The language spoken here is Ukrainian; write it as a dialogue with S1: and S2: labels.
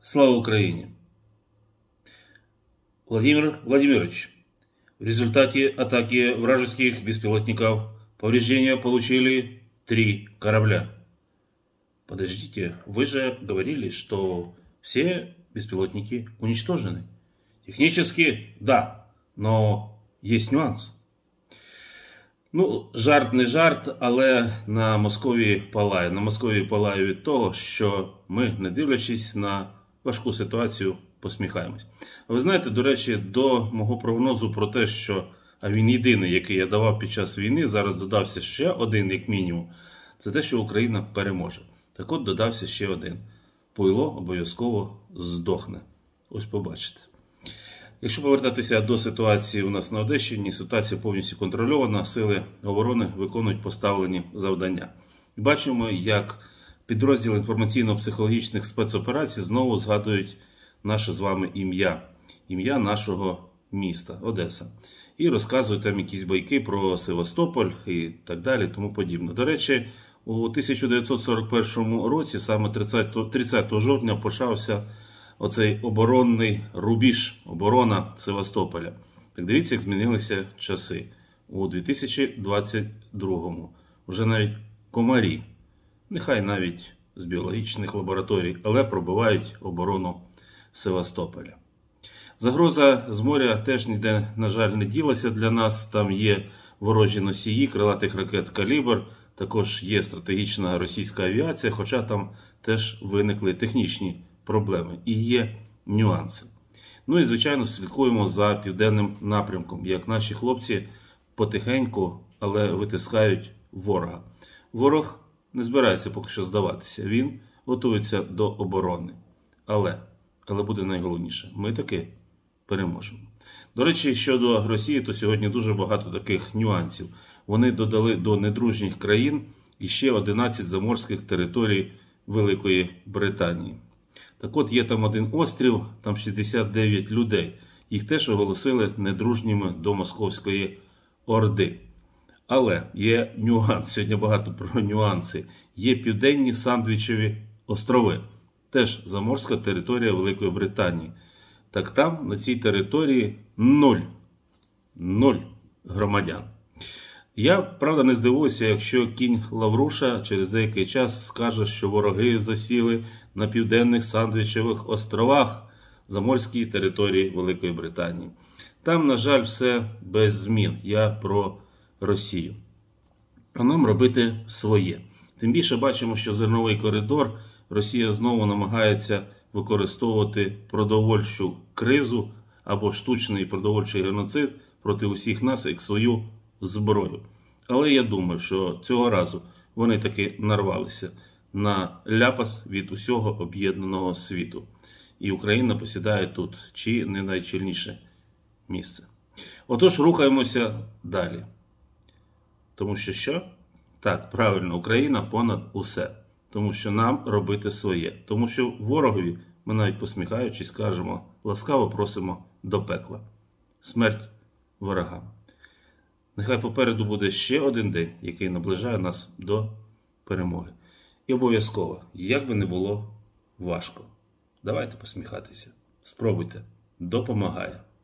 S1: Слава Украине! Владимир Владимирович, в результате атаки вражеских беспилотников повреждения получили 3 корабля. Подождите, вы же говорили, что все беспилотники уничтожены. Технически, да, но есть нюанс. Ну, жарт не жарт, але на Московії палає. На Московії палає від того, що ми, не дивлячись на важку ситуацію, посміхаємось. Ви знаєте, до речі, до мого прогнозу про те, що він єдиний, який я давав під час війни, зараз додався ще один, як мінімум, це те, що Україна переможе. Так от додався ще один. Пуйло обов'язково здохне. Ось побачите. Якщо повертатися до ситуації у нас на Одещині, ситуація повністю контрольована, сили оборони виконують поставлені завдання. І бачимо, як підрозділи інформаційно-психологічних спецоперацій знову згадують наше з вами ім'я нашого міста, Одеса. І розказують там якісь байки про Севастополь і так далі, тому подібне. До речі, у 1941 році, саме 30 жовтня, почався оцей оборонний рубіж, оборона Севастополя. Так дивіться, як змінилися часи. У 2022-му вже навіть комарі, нехай навіть з біологічних лабораторій, але пробивають оборону Севастополя. Загроза з моря теж ніде, на жаль, не ділася для нас. Там є ворожі носії крилатих ракет «Калібр», також є стратегічна російська авіація, хоча там теж виникли технічні проблеми і є нюанси. Ну і, звичайно, слідкуємо за південним напрямком, як наші хлопці потихеньку, але витискають ворога. Ворог не збирається поки що здаватися, він готується до оборони. Але буде найголовніше, ми таки переможемо. До речі, щодо Росії, то сьогодні дуже багато таких нюансів. Вони додали до недружніх країн іще 11 заморських територій Великої Британії. Так от, є там один острів, там 69 людей. Їх теж оголосили недружніми до Московської Орди. Але є нюанс, сьогодні багато про нюанси. Є Південні Сандвічеві острови, теж заморська територія Великої Британії. Так там, на цій території, нуль громадян. Я, правда, не здивуюся, якщо кінь Лавруша через деякий час скаже, що вороги засіли на Південних Сандвічевих островах, заморській території Великої Британії. Там, на жаль, все без змін. Я про Росію. А нам робити своє. Тим більше бачимо, що зерновий коридор Росія знову намагається використовувати продовольчу кризу або штучний продовольчий геноцид проти усіх нас як свою зброю. Але я думаю, що цього разу вони таки нарвалися на ляпас від усього об'єднаного світу. І Україна посідає тут чи не найчільніше місце. Отож, рухаємося далі. Тому що що? Так, правильно, Україна понад усе. Тому що нам робити своє. Тому що ворогові, ми навіть посміхаючись, кажемо, ласкаво просимо до пекла. Смерть ворогам. Нехай попереду буде ще один день, який наближає нас до перемоги. І обов'язково, як би не було важко, давайте посміхатися. Спробуйте. Допомагає.